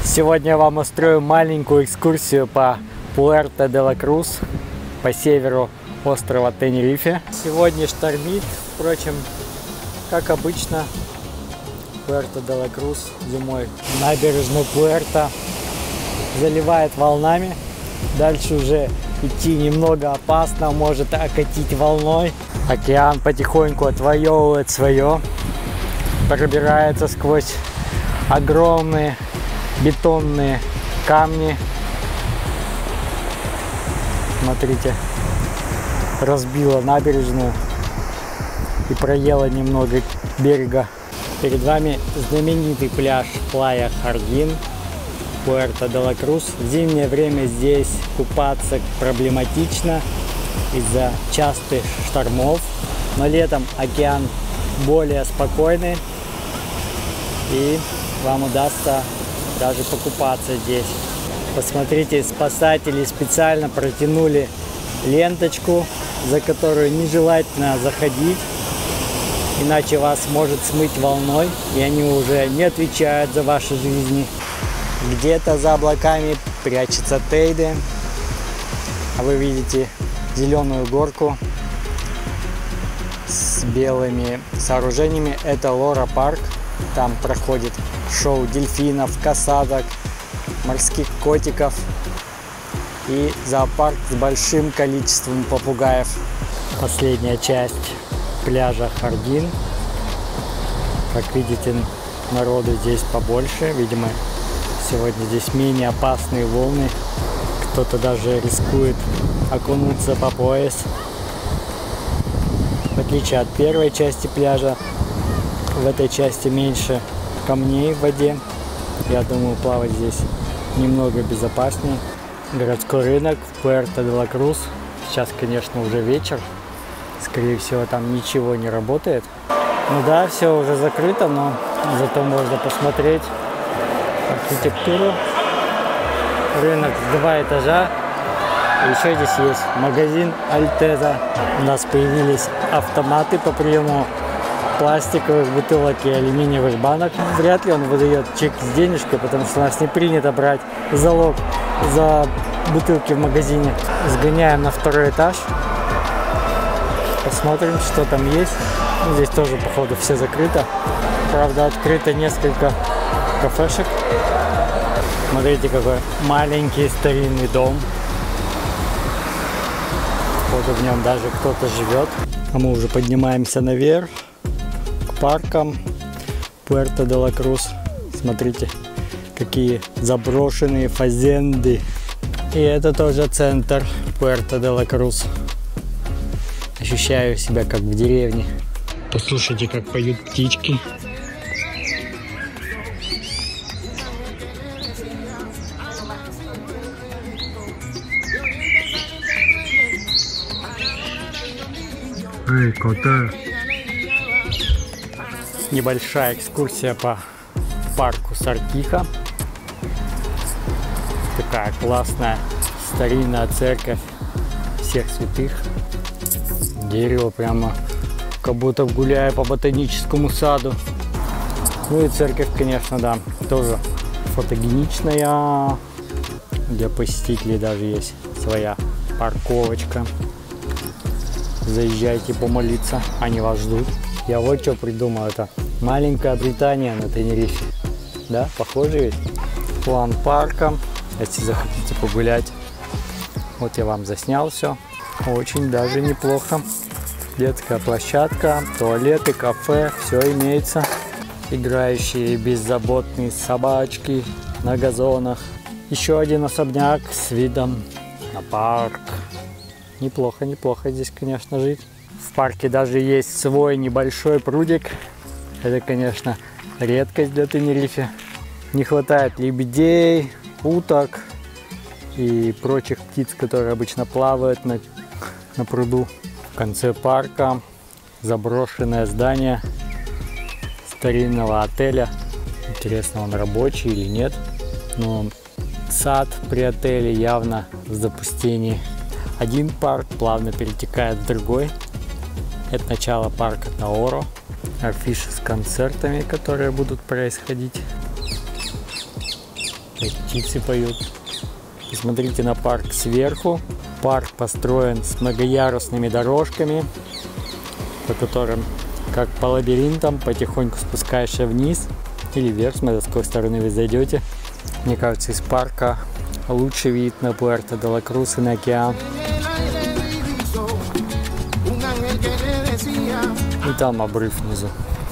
Сегодня я вам устрою маленькую экскурсию по Пуэрто-де-ла-Крус, по северу острова Тенерифе. Сегодня штормит, впрочем, как обычно, Пуэрто-де-ла-Крус зимой. Набережную Пуэрто заливает волнами. Дальше уже идти немного опасно, может окатить волной. Океан потихоньку отвоевывает свое, пробирается сквозь огромные бетонные камни. Смотрите, разбила набережную и проела немного берега. Перед вами знаменитый пляж Плая Хардин, Пуэрто-де-ла-Крус. В зимнее время здесь купаться проблематично из-за частых штормов, но летом океан более спокойный и вам удастся даже покупаться здесь. Посмотрите, спасатели специально протянули ленточку, за которую нежелательно заходить, иначе вас может смыть волной, и они уже не отвечают за ваши жизни. Где-то за облаками прячется Тейде, а вы видите зеленую горку с белыми сооружениями. Это Лора парк. Там проходит шоу дельфинов, касаток, морских котиков и зоопарк с большим количеством попугаев. Последняя часть пляжа Хардин. Как видите, народу здесь побольше. Видимо, сегодня здесь менее опасные волны. Кто-то даже рискует окунуться по пояс. В отличие от первой части пляжа, в этой части меньше камней в воде. Я думаю, плавать здесь немного безопаснее. Городской рынок в Пуэрто-де-ла-Крус. Сейчас, конечно, уже вечер. Скорее всего, там ничего не работает. Ну да, все уже закрыто, но зато можно посмотреть архитектуру. Рынок с 2 этажа. Еще здесь есть магазин Альтеза. У нас появились автоматы по приему пластиковых бутылок и алюминиевых банок. Вряд ли он выдает чек с денежкой, потому что у нас не принято брать залог за бутылки в магазине. Сгоняем на 2-й этаж. Посмотрим, что там есть. Ну, здесь тоже, походу, все закрыто. Правда, открыто несколько кафешек. Смотрите, какой маленький старинный дом. Походу, в нем даже кто-то живет. А мы уже поднимаемся наверх к паркам Пуэрто-де-ла-Крус. Смотрите, какие заброшенные фазенды. И это тоже центр Пуэрто-де-ла-Крус. Ощущаю себя как в деревне. Послушайте, как поют птички. Эй, кота! Небольшая экскурсия по парку Сартиха. Такая классная старинная церковь всех святых. Дерево прямо как будто гуляя по ботаническому саду. Ну и церковь, конечно, да, тоже фотогеничная. Для посетителей даже есть своя парковочка. Заезжайте помолиться, они вас ждут. Я вот что придумал, это маленькая Британия на Тенерифе. Да, похоже ведь? План парка, если захотите погулять. Вот я вам заснял все. Очень даже неплохо. Детская площадка, туалеты, кафе, все имеется. Играющие беззаботные собачки на газонах. Еще один особняк с видом на парк. Неплохо, неплохо здесь, конечно, жить. В парке даже есть свой небольшой прудик. Это, конечно, редкость для Тенерифе. Не хватает лебедей, уток и прочих птиц, которые обычно плавают на пруду. В конце парка заброшенное здание старинного отеля. Интересно, он рабочий или нет. Но сад при отеле явно в запустении. Один парк плавно перетекает в другой. Это начало парка Таоро. Афиши с концертами, которые будут происходить. Опять птицы поют. Посмотрите на парк сверху. Парк построен с многоярусными дорожками, по которым, как по лабиринтам, потихоньку спускаешься вниз или вверх, смотря с какой стороны вы зайдете. Мне кажется, из парка лучший вид на Пуэрто-де-ла-Крус и на океан. И там обрыв внизу.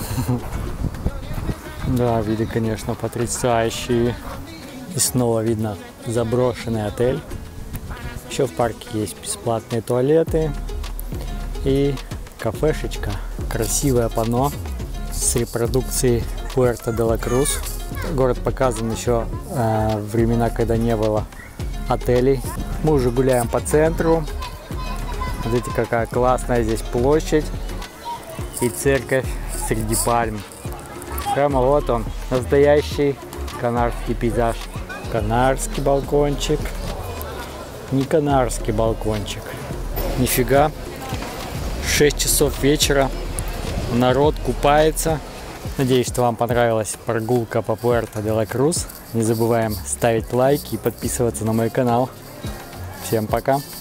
Да, виды, конечно, потрясающие. И снова видно заброшенный отель. Еще в парке есть бесплатные туалеты и кафешечка. Красивое панно с репродукцией Пуэрто-де-ла-Крус. Город показан еще времена, когда не было отелей. Мы уже гуляем по центру. Смотрите, какая классная здесь площадь и церковь среди пальм. Прямо вот он, настоящий канарский пейзаж. Канарский балкончик. Не канарский балкончик. Нифига. 6 часов вечера. Народ купается. Надеюсь, что вам понравилась прогулка по Пуэрто-де-ла-Крус. Не забываем ставить лайки и подписываться на мой канал. Всем пока!